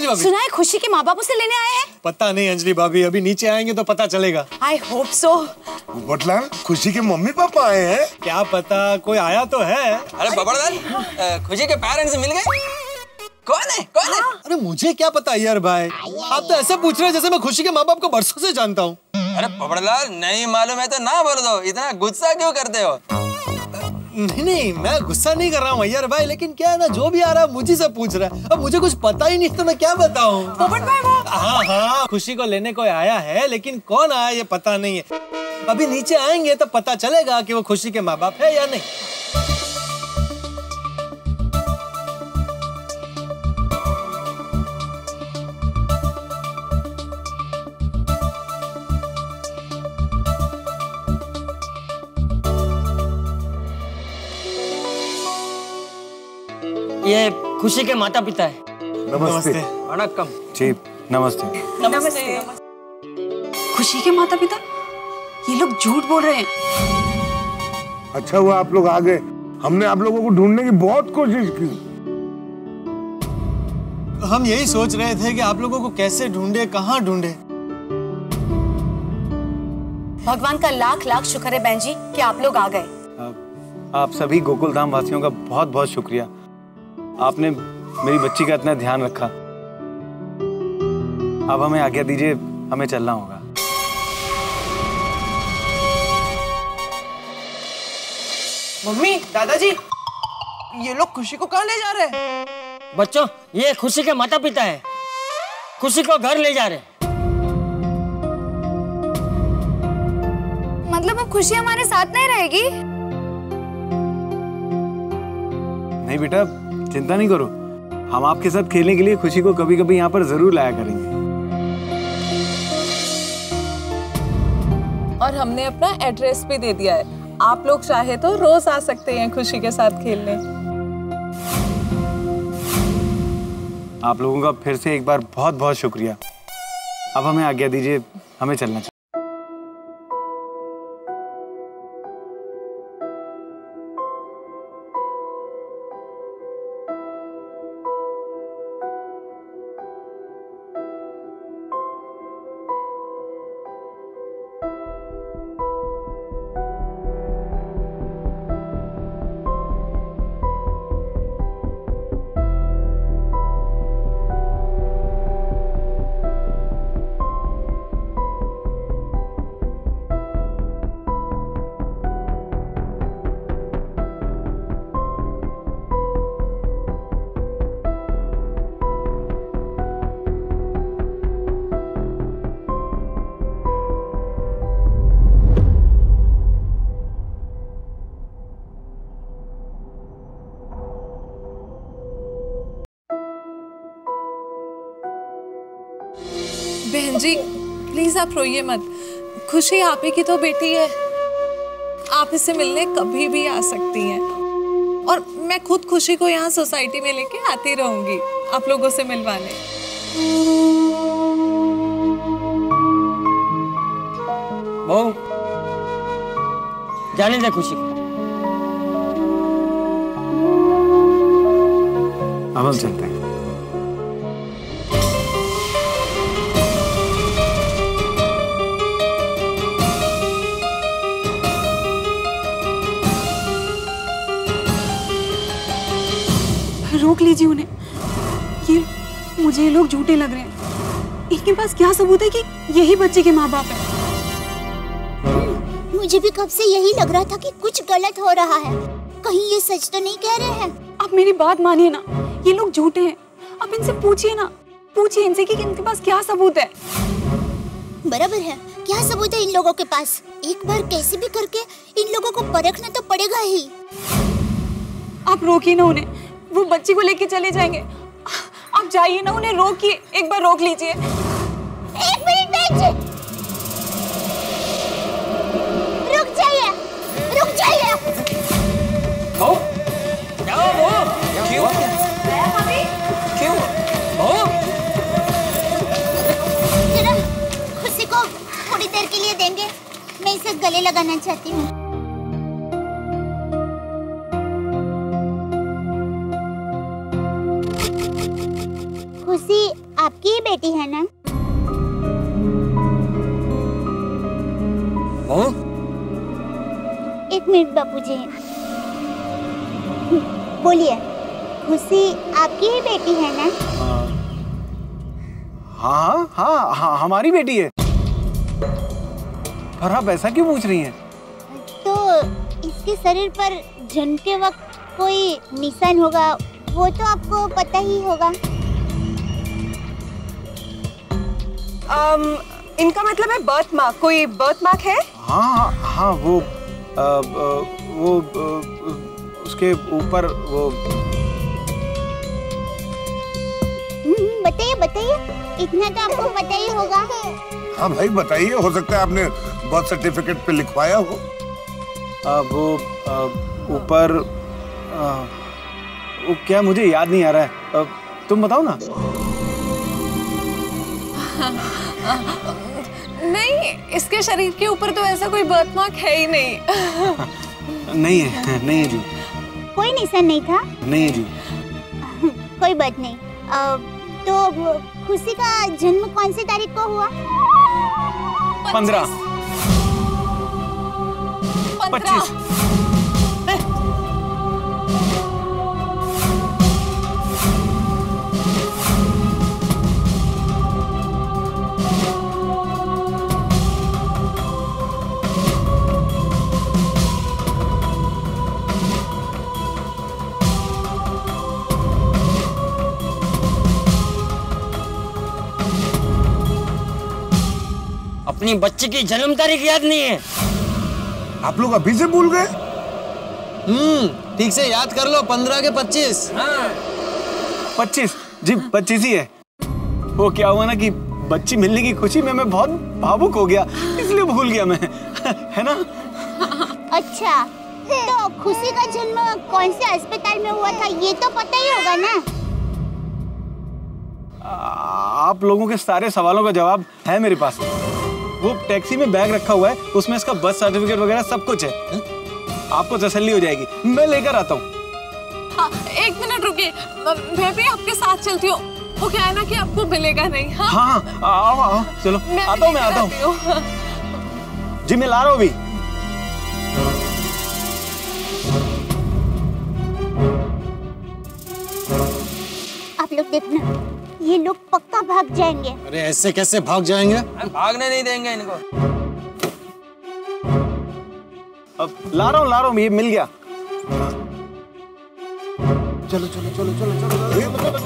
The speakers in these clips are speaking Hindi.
अंजलि भाभी? सुना है खुशी के माँ बाप उसे लेने आए हैं। पता नहीं अंजलि भाभी, अभी नीचे आएंगे तो पता चलेगा। I hope so. पोपटलाल, खुशी के मम्मी पापा आए हैं? क्या पता, कोई आया तो है। अरे बबरलाल, खुशी के पेरेंट्स मिल गए? कौन है? कौन है? अरे मुझे क्या पता यार भाई, आप तो ऐसे पूछ रहे हैं जैसे मैं खुशी के माँ बाप को बरसों से जानता हूँ। अरे बबरलाल, नहीं मालूम है तो ना बोल दो, इतना गुस्सा क्यों करते हो? नहीं, मैं गुस्सा नहीं कर रहा हूँ अय्यर भाई, लेकिन क्या है ना, जो भी आ रहा है मुझे से पूछ रहा है। अब मुझे कुछ पता ही नहीं तो मैं क्या बताऊँ। पोपट भाई वो। हाँ, खुशी को लेने कोई आया है, लेकिन कौन आया ये पता नहीं है। अभी नीचे आएंगे तो पता चलेगा कि वो खुशी के माँ बाप है या नहीं। ये खुशी के माता पिता है। नमस्ते। वणक्कम। जी नमस्ते। नमस्ते। खुशी के माता पिता? ये लोग झूठ बोल रहे हैं। अच्छा हुआ आप लोग आ गए, हमने आप लोगों को ढूंढने की बहुत कोशिश की। हम यही सोच रहे थे कि आप लोगों को कैसे ढूंढे, कहाँ ढूंढे। भगवान का लाख लाख शुक्र है बहन जी कि आप लोग आ गए। आप सभी गोकुल धाम वासियों का बहुत बहुत शुक्रिया। आपने मेरी बच्ची का इतना ध्यान रखा। अब हमें आज्ञा दीजिए, हमें चलना होगा। मम्मी, दादाजी, ये लोग खुशी को कहाँ ले जा रहे हैं? बच्चों, ये खुशी के माता पिता है, खुशी को घर ले जा रहे हैं। मतलब अब खुशी हमारे साथ नहीं रहेगी? नहीं बेटा, चिंता नहीं करो, हम आपके साथ खेलने के लिए खुशी को कभी कभी यहाँ पर जरूर लाया करेंगे। और हमने अपना एड्रेस भी दे दिया है, आप लोग चाहे तो रोज आ सकते हैं खुशी के साथ खेलने। आप लोगों का फिर से एक बार बहुत बहुत शुक्रिया। अब हमें आज्ञा दीजिए, हमें चलना चाहिए। बहन जी प्लीज आप रोइए मत, खुशी आप ही की तो बेटी है, आप इससे मिलने कभी भी आ सकती हैं। और मैं खुद खुशी को यहाँ सोसाइटी में लेके आती रहूंगी आप लोगों से मिलवाने। बहू, जाने दे खुशी को। अब हम चलते हैं। रोक लीजिए उन्हें, ये मुझे ये लोग झूठे लग रहे हैं। इनके पास क्या सबूत है कि यही बच्चे के माँ बाप हैं? मुझे भी कब से यही लग रहा था कि कुछ गलत हो रहा है, कहीं ये सच तो नहीं कह रहे हैं। आप मेरी बात मानिए ना, ये लोग झूठे हैं। आप इनसे पूछिए ना, पूछिए इनसे कि इनके पास क्या सबूत है। बराबर है, क्या सबूत है इन लोगों के पास? एक बार कैसे भी करके इन लोगों को परखना तो पड़ेगा ही। आप रोकिए ना उन्हें, वो बच्ची को लेके चले जाएंगे। आप जाइए ना, उन्हें रोकिए, एक बार रोक लीजिए। एक मिनट बहन जी, रुक जाइए, रुक जाइए। बहू, जाओ बहू। क्यों? क्यों? बहू? जरा खुशी को थोड़ी देर के लिए देंगे, मैं इसे गले लगाना चाहती हूँ। खुशी बेटी है ना? एक मिनट बापूजी, बोलिए, खुशी आपकी ही बेटी है ना? हाँ हाँ हाँ, हमारी बेटी है। पर आप ऐसा क्यों पूछ रही हैं? तो इसके शरीर पर जन्म के वक्त कोई निशान होगा, वो तो आपको पता ही होगा। इनका मतलब है बर्थ मार्क, कोई बर्थ मार्क है? हाँ हाँ, वो उसके ऊपर वो। बताइए बताइए, इतना तो आपको पता ही होगा। हाँ भाई बताइए, हो सकता है आपने बर्थ सर्टिफिकेट पे लिखवाया हो। वो ऊपर वो क्या, मुझे याद नहीं आ रहा है, तुम बताओ ना। नहीं, इसके शरीर के ऊपर तो ऐसा कोई बर्थ मार्क है ही नहीं। नहीं है जी। कोई निशान नहीं था? नहीं जी। कोई बात नहीं। तो खुशी का जन्म कौन सी तारीख को हुआ? 15। 25। अपनी बच्ची की जन्म तारीख याद नहीं है? आप लोग अभी से भूल गए? ठीक से याद कर लो, 15 के 25। 25 जी, 25 ही है। वो क्या हुआ ना कि बच्ची मिलने की खुशी में मैं बहुत भावुक हो गया, इसलिए भूल गया मैं। है ना? अच्छा, तो खुशी का जन्म कौन से अस्पताल में हुआ था, ये तो पता ही होगा ना? आप लोगों के सारे सवालों का जवाब है मेरे पास। वो टैक्सी में बैग रखा हुआ है, उसमें इसका बर्थ सर्टिफिकेट वगैरह सब कुछ है। आपको तसल्ली हो जाएगी, मैं लेकर आता हूँ। हाँ, एक मिनट रुकिए, मैं भी आपके साथ चलती हूँ। वो क्या है ना कि आपको मिलेगा नहीं। हाँ हाँ, आओ चलो, मैं आता हूँ। जी मैं ला रहा हूँ अभी। आप लोग देखना, ये लोग पक्का भाग जाएंगे। अरे ऐसे कैसे भाग जाएंगे? भागने नहीं देंगे इनको। अब ला रहा हूँ, ये मिल गया। चलो चलो चलो चलो चलो।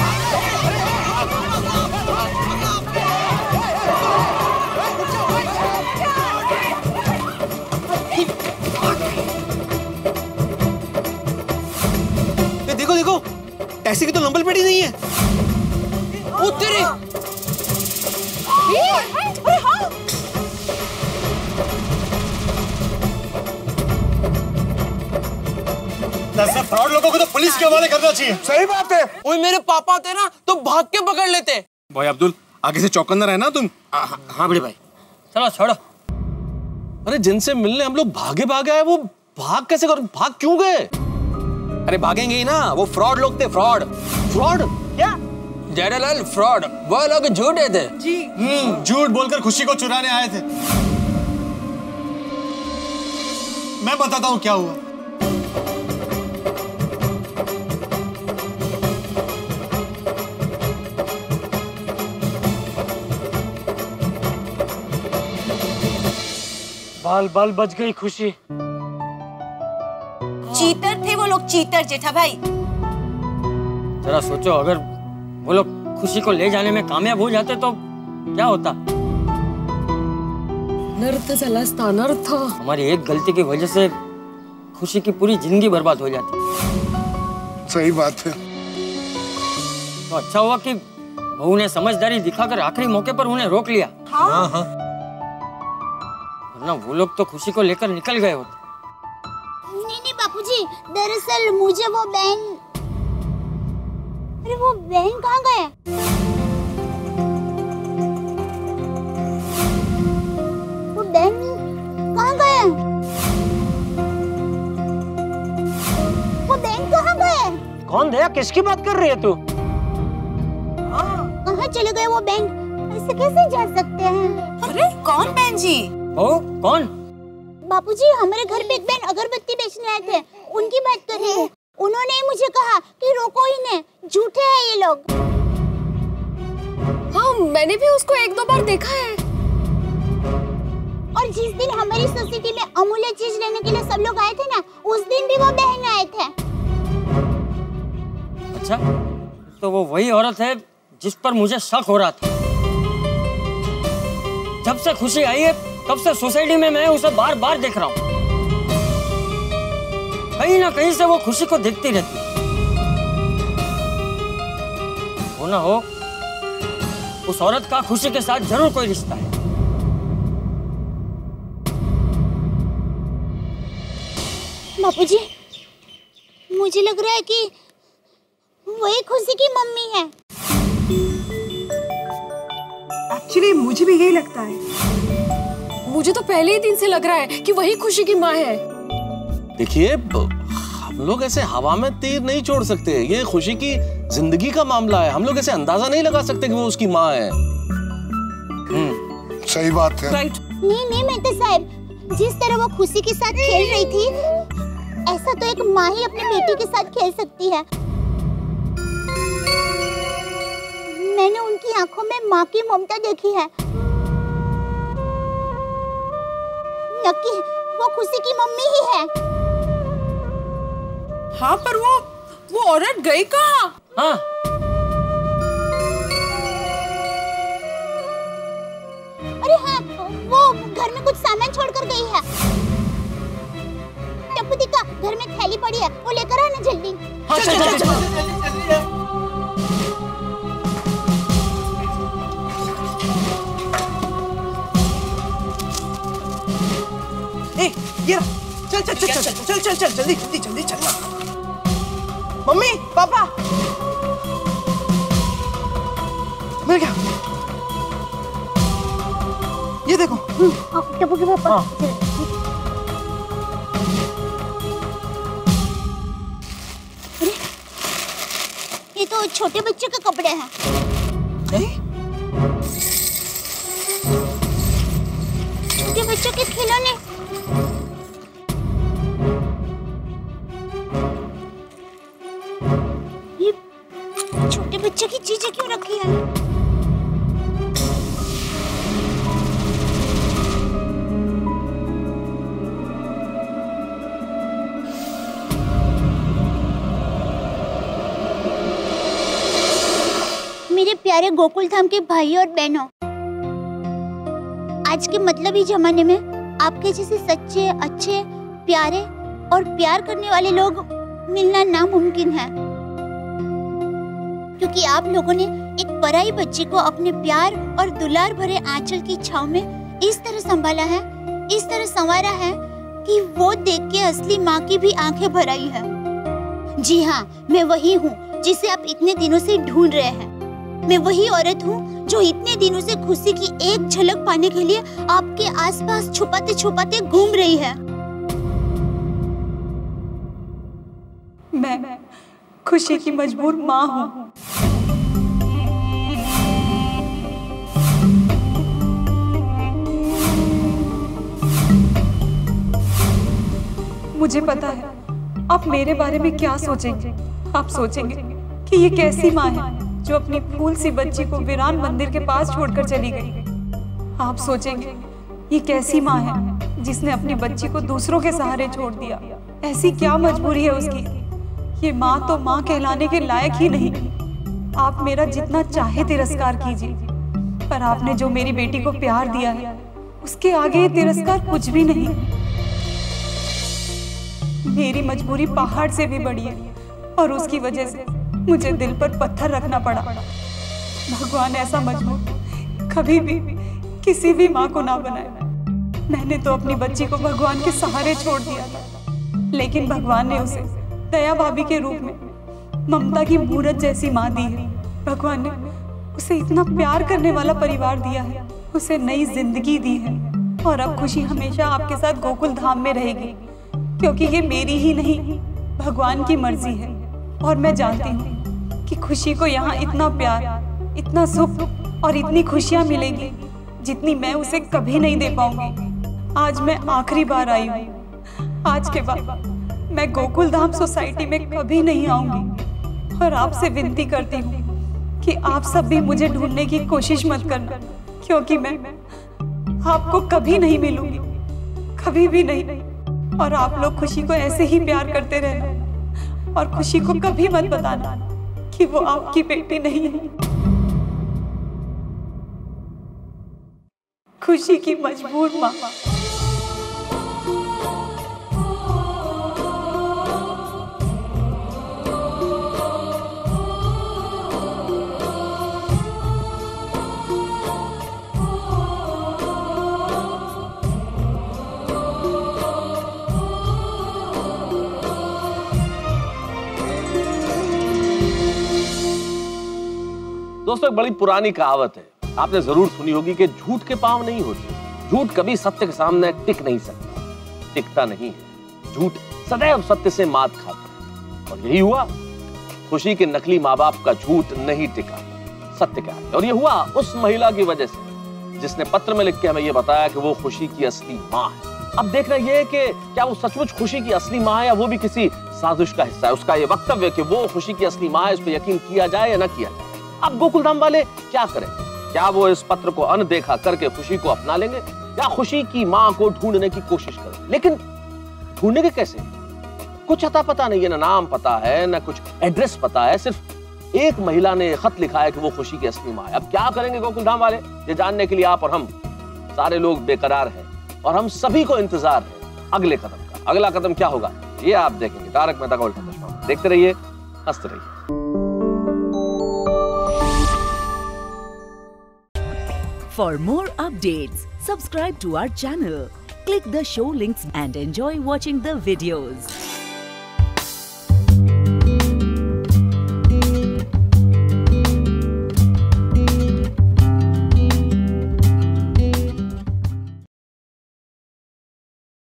देखो देखो, टैक्सी की तो नंबर प्लेट ही नहीं है। तेरी ऐसे फ्रॉड लोगों को तो पुलिस के हवाले करना चाहिए। सही बात है। ओए मेरे पापा होते ना तो भाग के पकड़ लेते। भाई अब्दुल, आगे से चौकन्ना रहना तुम। हाँ बड़े भाई, चलो छोड़ो। अरे जिनसे मिलने हम लोग भागे आए, वो भाग कैसे कर, भाग क्यों गए? अरे भागेंगे ही ना, वो फ्रॉड लोग थे। फ्रॉड क्या? जेठालाल फ्रॉड, वो लोग झूठे थे जी। झूठ बोलकर खुशी को चुराने आए थे। मैं बताता हूँ क्या हुआ। बाल बाल बच गई खुशी। चीटर थे वो लोग, चीटर जेठा भाई। जरा सोचो, अगर वो लोग खुशी को ले जाने में कामयाब हो जाते तो क्या होता? नर्थ चला नर्थ। हमारी एक गलती की वजह से खुशी की पूरी जिंदगी बर्बाद हो जाती। सही बात है। तो अच्छा हुआ कि बहू ने समझदारी दिखाकर आखिरी मौके पर उन्हें रोक लिया। हाँ हाँ, वरना वो लोग तो खुशी को लेकर निकल गए होते। नहीं बापूजी, दरअसल मुझे वो बहन, अरे वो बहन कहाँ गए? वो बहन कहाँ गए? वो बहन कहाँ गए? कौन दया, किसकी बात कर रही है तू? कहाँ चले गए वो बैंक, ऐसे कैसे जा सकते हैं? अरे कौन बहन जी? ओ कौन? बापूजी, हमारे घर पे एक बहन अगरबत्ती बेचने आए थे, उनकी बात कर रही हूँ। उन्होंने ही मुझे कहा कि रोको इन्हें, झूठे हैं ये लोग। हाँ, मैंने भी उसको 1-2 बार देखा है। और जिस दिन हमारी सोसाइटी में अमूल्य चीज लेने के लिए सब लोग आए थे ना, उस दिन भी वो बहन आए थे। अच्छा, तो वो वही औरत है जिस पर मुझे शक हो रहा था। जब से खुशी आई है तब से सोसाइटी में मैं उसे बार बार देख रहा हूँ। कहीं ना कहीं से वो खुशी को देखती रहती है। हो ना हो, उस औरत का खुशी के साथ जरूर कोई रिश्ता है। बापूजी, मुझे लग रहा है कि वही खुशी की मम्मी है। एक्चुअली मुझे भी यही लगता है। मुझे तो पहले ही दिन से लग रहा है कि वही खुशी की माँ है। देखिए, हम लोग ऐसे हवा में तीर नहीं छोड़ सकते। ये खुशी की जिंदगी का मामला है। हम लोग ऐसे अंदाजा नहीं लगा सकते कि वो उसकी माँ है। सही बात है। नहीं मेहता साहब, जिस तरह वो खुशी के साथ खेल रही थी, ऐसा तो एक माँ ही अपने बेटी के साथ खेल सकती है। मैंने उनकी आंखों में माँ की ममता देखी है। नक्की वो खुशी की मम्मी ही है। हाँ, पर वो औरत गई कहाँ? हाँ, अरे हाँ, वो घर में कुछ सामान छोड़कर गई है। टप्पू दिक्का, घर में थैली पड़ी है, वो लेकर आना जल्दी। हाँ, चल। ये चल जल्दी चलना। मम्मी, पापा, मिल गया। ये देखो। टप्पू के पापा। अरे, ये तो छोटे बच्चे के कपड़े हैं। छोटे बच्चों के खिलौने। ये छोटे बच्चे की चीजें क्यों रखी है? मेरे प्यारे गोकुल धाम के भाई और बहनों, आज के मतलबी जमाने में आपके जैसे सच्चे, अच्छे, प्यारे और प्यार करने वाले लोग मिलना नामुमकिन है। क्योंकि आप लोगों ने एक पराई बच्ची को अपने प्यार और दुलार भरे आंचल की छांव में इस तरह संभाला है, इस तरह संवारा है कि वो देख के असली माँ की भी आंखें भर आई है। जी हाँ, मैं वही हूँ जिसे आप इतने दिनों से ढूंढ रहे हैं। मैं वही औरत हूँ जो इतने दिनों से खुशी की एक झलक पाने के लिए आपके आसपास छुपाते छुपाते घूम रही है। मैं खुशी की मजबूर माँ हूँ। मुझे पता है आप मेरे बारे में क्या सोचेंगे। आप सोचेंगे कि ये कैसी माँ है जो अपनी फूल सी बच्ची को वीरान मंदिर के पास छोड़कर चली गई। आप सोचेंगे ये कैसी माँ है जिसने अपनी बच्ची को दूसरों के सहारे छोड़ दिया। ऐसी क्या मजबूरी है उसकी। ये माँ तो माँ कहलाने के लायक ही नहीं। आप मेरा जितना चाहे तिरस्कार कीजिए, पर आपने जो मेरी बेटी को प्यार दिया है उसके आगे ये तिरस्कार कुछ भी नहीं। मेरी मजबूरी पहाड़ से भी बड़ी है और उसकी वजह से मुझे दिल पर पत्थर रखना पड़ा। भगवान ऐसा मजबूर कभी भी किसी भी माँ को ना बनाए। मैंने तो अपनी बच्ची को भगवान के सहारे छोड़ दिया था, लेकिन भगवान ने उसे दया भाभी के रूप में ममता की मूरत जैसी माँ दी है। भगवान ने उसे इतना प्यार करने वाला परिवार दिया है, उसे नई जिंदगी दी है। और अब खुशी हमेशा आपके साथ गोकुल धाम में रहेगी, क्योंकि ये मेरी ही नहीं भगवान की मर्जी है। और मैं जानती हूँ कि खुशी को यहाँ इतना प्यार इतना सुख और इतनी खुशियां मिलेगी जितनी मैं उसे कभी नहीं दे पाऊंगी। आज मैं आखिरी बार आई हूँ। आज के बाद मैं गोकुल धाम सोसाइटी में कभी नहीं आऊंगी और आपसे विनती करती हूँ कि आप सब भी मुझे ढूंढने की कोशिश मत करना, क्योंकि मैं आपको कभी नहीं मिलूंगी, कभी भी नहीं। और आप लोग खुशी को ऐसे ही प्यार करते रहना और खुशी को कभी मत बताना कि वो आपकी बेटी नहीं है। खुशी की मजबूर माँ। दोस्तों, एक बड़ी पुरानी कहावत है, आपने जरूर सुनी होगी कि झूठ के पांव नहीं होते। झूठ कभी सत्य के सामने टिक नहीं सकता, टिकता नहीं है। झूठ सदैव सत्य से मात खाता है और यही हुआ। खुशी के नकली माँ बाप का झूठ नहीं टिका, सत्य क्या है। और ये हुआ उस महिला की वजह से जिसने पत्र में लिख के हमें ये बताया कि वो खुशी की असली माँ है। अब देखना ये है कि क्या वो सचमुच खुशी की असली माँ है या वो भी किसी साजिश का हिस्सा है। उसका ये वक्तव्य कि वो खुशी की असली माँ है, इस पर यकीन किया जाए या ना किया जाए। अब गोकुलधाम वाले क्या करें? क्या वो इस पत्र को अनदेखा करके खुशी को अपना लेंगे या खुशी की मां को ढूंढने की कोशिश करें? लेकिन ढूंढेंगे कैसे? कुछ अता पता नहीं है, ना नाम पता है, ना कुछ एड्रेस पता है। सिर्फ एक महिला ने खत लिखा है कि वो खुशी की असली मां है। अब क्या करेंगे गोकुलधाम वाले? ये जानने के लिए आप और हम सारे लोग बेकरार हैं और हम सभी को इंतजार है अगले कदम का। अगला कदम क्या होगा ये आप देखेंगे तारक मेहता का उल्टा चश्मा। देखते रहिए, हंसते रहिए। For more updates, subscribe to our channel, click the show links and enjoy watching the videos.